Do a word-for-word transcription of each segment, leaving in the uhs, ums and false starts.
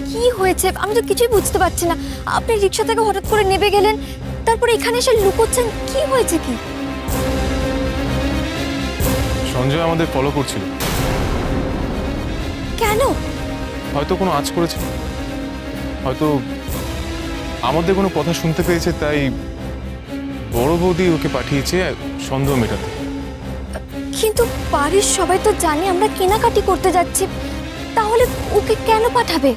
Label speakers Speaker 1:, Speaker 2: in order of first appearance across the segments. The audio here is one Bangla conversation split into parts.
Speaker 1: কি হয়েছে আমি তো কিছুই বুঝতে পারছি না। আপনি রিক্সা থেকে হঠাৎ করে নেমে গেলেন, তারপরে এখানে এসে লুকোচ্ছেন, কি হয়েছে কি?
Speaker 2: সঞ্জয় আমাদের ফলো করছিল।
Speaker 1: কেন?
Speaker 2: হয়তো কোনো আঁচ করেছে, হয়তো আমাদের কোনো কথা শুনতে পেয়েছে, তাই বড় বৌদি ওকে পাঠিয়েছে সন্দেহ মেটাতে।
Speaker 1: কিন্তু বাড়ির সবাই তো জানে আমরা কেনাকাটি করতে যাচ্ছি, তাহলে ওকে কেন পাঠাবে?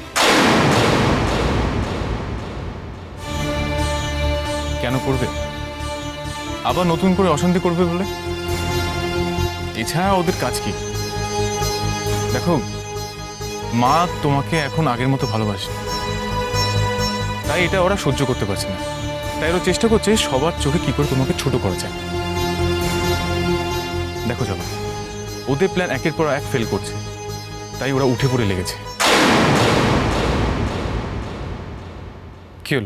Speaker 2: কেন করবে? আবার নতুন করে অশান্তি করবে বলে? এছাড়া ওদের কাজ কি? দেখো, মা তোমাকে এখন আগের মতো ভালোবাসে, তাই এটা ওরা সহ্য করতে পারছে না। তাই ওরা চেষ্টা করছে সবার চোখে কি করে তোমাকে ছোট করা যায়। দেখো জবা, ওদের প্ল্যান একের পর এক ফেল করছে, তাই ওরা উঠে পড়ে লেগেছে। কি হলো,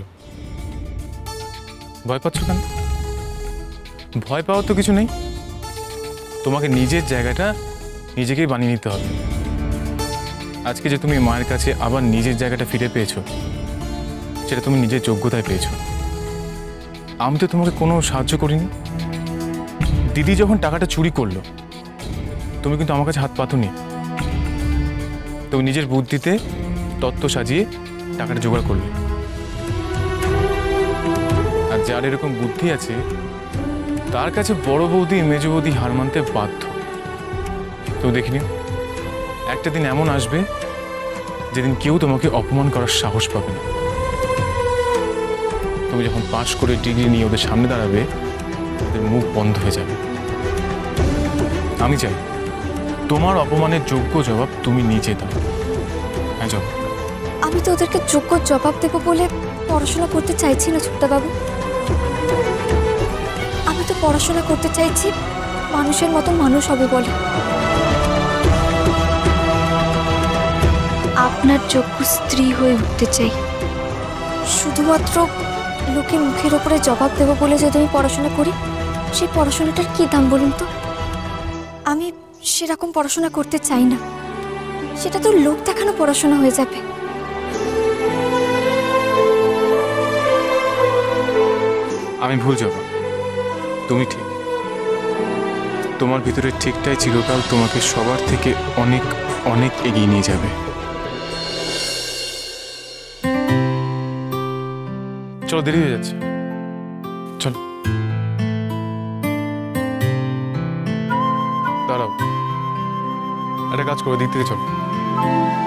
Speaker 2: ভয় পাচ্ছ কেন? ভয় পাওয়ার তো কিছু নেই। তোমাকে নিজের জায়গাটা নিজেকেই বানিয়ে নিতে হবে। আজকে যে তুমি মায়ের কাছে আবার নিজের জায়গাটা ফিরে পেয়েছো, সেটা তুমি নিজের যোগ্যতায় পেয়েছো। আমি তো তোমাকে কোনো সাহায্য করিনি। দিদি যখন টাকাটা চুরি করলো, তুমি কিন্তু আমার কাছে হাত পাতোনি। তুমি নিজের বুদ্ধিতে তত্ত্ব সাজিয়ে টাকাটা জোগাড় করলে। আর যার এরকম বুদ্ধি আছে, তার কাছে বড় বৌদি মেজ বৌদি হার মানতে বাধ্য। তো দেখিনি, একটা দিন এমন আসবে যেদিন কেউ তোমাকে অপমান করার সাহস পাবে না। তুমি যখন পাশ করে ডিগ্রি নিয়ে ওদের সামনে দাঁড়াবে, ওদের মুখ বন্ধ হয়ে যাবে। আমি চাই তোমার অপমানের যোগ্য জবাব তুমি নিজে দাও। হ্যাঁ জবাব।
Speaker 1: আমি তো ওদেরকে যোগ্য জবাব দেব বলে পড়াশোনা করতে চাইছি না ছোট্টবাবু। আমি তো পড়াশোনা করতে চাইছি মানুষের মতো মানুষ হবে বলে। আপনার যোগ্য স্ত্রী হয়ে উঠতে চাই। শুধুমাত্র লোকের মুখের ওপরে জবাব দেব বলে যদি আমি পড়াশোনা করি, সেই পড়াশোনাটার কি দাম বলুন তো? আমি সেরকম পড়াশোনা করতে চাই না। সেটা তো লোক দেখানো পড়াশোনা হয়ে যাবে।
Speaker 2: আমি ভুল যাব, তুমি ঠিক। তোমার ভিতরে ঠিকটাই চিরকাল তোমাকে সবার থেকে অনেক অনেক এগিয়ে নিয়ে যাবে। চলো, দেরি হয়ে যাচ্ছে, চলো। দাঁড়াও, একটা কাজ করো, দিক থেকে চলো।